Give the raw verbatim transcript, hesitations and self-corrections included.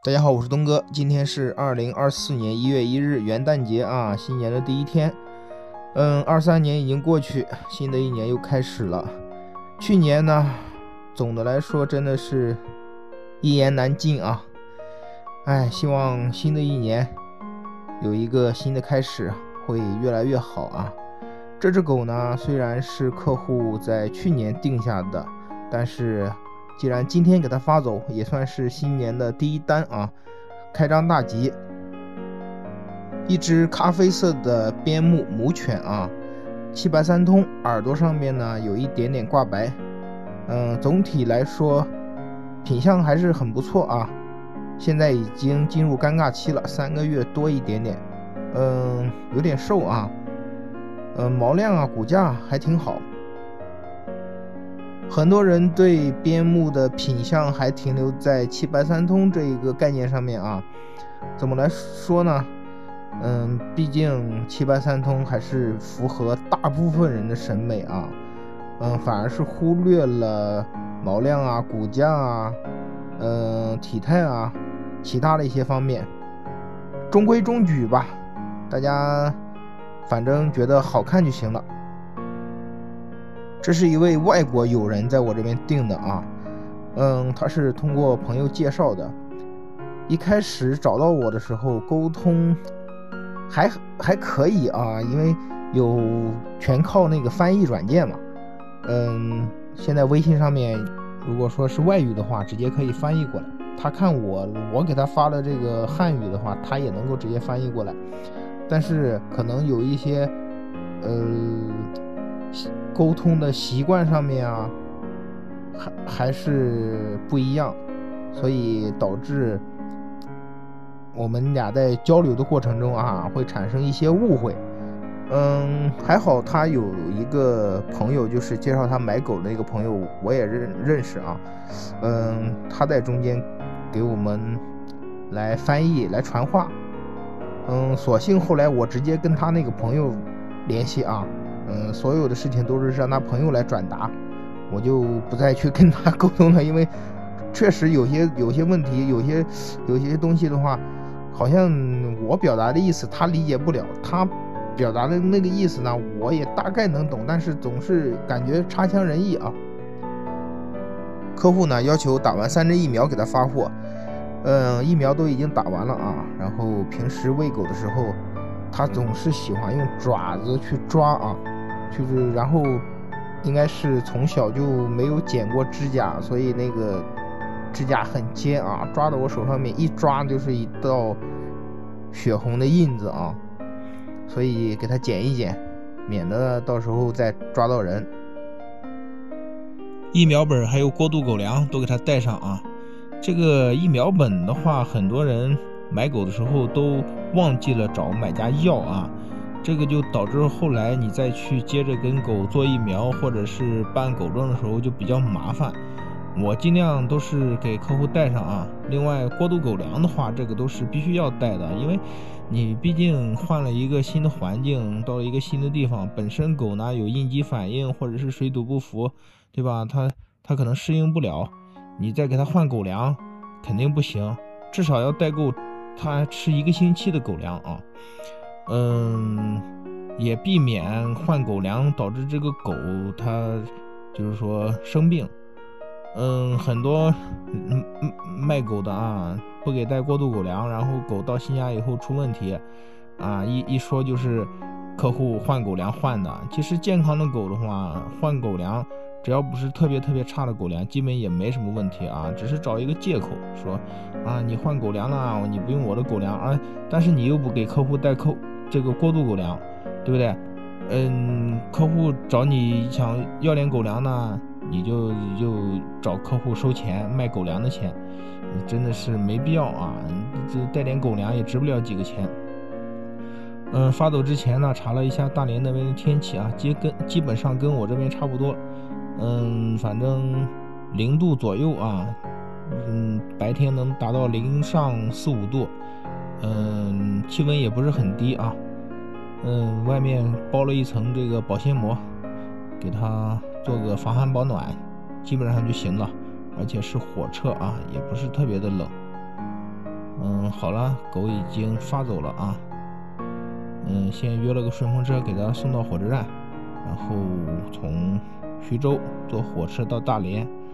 大家好，我是东哥。今天是二零二四年一月一日，元旦节啊，新年的第一天。嗯，二三年已经过去，新的一年又开始了。去年呢，总的来说真的是一言难尽啊。哎，希望新的一年有一个新的开始，会越来越好啊。这只狗呢，虽然是客户在去年定下的，但是既然今天给它发走，也算是新年的第一单啊，开张大吉。一只咖啡色的边牧母犬啊，七白三通，耳朵上面呢有一点点挂白。嗯，总体来说品相还是很不错啊。现在已经进入尴尬期了，三个月多一点点。嗯，有点瘦啊。嗯，毛量啊，骨架还挺好。很多人对边牧的品相还停留在七白三通这一个概念上面啊。怎么来说呢？嗯，毕竟七白三通还是符合大部分人的审美啊。嗯，反而是忽略了毛量啊、骨架啊、嗯、体态啊，其他的一些方面，中规中矩吧。大家反正觉得好看就行了。这是一位外国友人在我这边订的啊，嗯，他是通过朋友介绍的。一开始找到我的时候，沟通还还可以啊，因为有全靠那个翻译软件嘛。嗯，现在微信上面如果说是外语的话，直接可以翻译过来。他看我我给他发了这个汉语的话，他也能够直接翻译过来。但是可能有一些呃沟通的习惯上面啊，还还是不一样，所以导致我们俩在交流的过程中啊，会产生一些误会。嗯，还好他有一个朋友，就是介绍他买狗的那个朋友，我也认认识啊。嗯，他在中间给我们来翻译、来传话。嗯，所幸后来我直接跟他那个朋友联系啊。嗯，所有的事情都是让他朋友来转达，我就不再去跟他沟通了，因为确实有些有些问题，有些有些东西的话，好像我表达的意思他理解不了，他表达的那个意思呢，我也大概能懂，但是总是感觉差强人意啊。客户呢要求打完三针疫苗给他发货，嗯，疫苗都已经打完了啊，然后平时喂狗的时候，他总是喜欢用爪子去抓啊。就是然后应该是从小就没有剪过指甲，所以那个指甲很尖啊，抓到我手上面一抓就是一道血红的印子啊，所以给它剪一剪，免得到时候再抓到人。 疫苗本还有过渡狗粮都给它带上啊。这个疫苗本的话，很多人买狗的时候都忘记了找买家要啊。这个就导致后来你再去接着跟狗做疫苗或者是办狗证的时候就比较麻烦。我尽量都是给客户带上啊。另外过渡狗粮的话，这个都是必须要带的，因为你毕竟换了一个新的环境，到了一个新的地方，本身狗呢有应激反应或者是水土不服，对吧？它它可能适应不了，你再给它换狗粮肯定不行，至少要带够它吃一个星期的狗粮啊。嗯，也避免换狗粮导致这个狗它就是说生病。嗯，很多嗯卖狗的啊，不给带过渡狗粮，然后狗到新家以后出问题啊，一一说就是客户换狗粮换的。其实健康的狗的话，换狗粮只要不是特别特别差的狗粮，基本也没什么问题啊，只是找一个借口说啊你换狗粮了，你不用我的狗粮啊，但是你又不给客户带扣这个过渡狗粮，对不对？嗯，客户找你想要点狗粮呢，你就就找客户收钱，卖狗粮的钱，真的是没必要啊！这带点狗粮也值不了几个钱。嗯，发走之前呢，查了一下大连那边的天气啊，基跟基本上跟我这边差不多。嗯，反正零度左右啊，嗯，白天能达到零上四五度。嗯，气温也不是很低啊。嗯，外面包了一层这个保鲜膜，给它做个防寒保暖，基本上就行了。而且是火车啊，也不是特别的冷。 嗯，好了，狗已经发走了啊。嗯，先约了个顺风车给它送到火车站，然后从徐州坐火车到大连。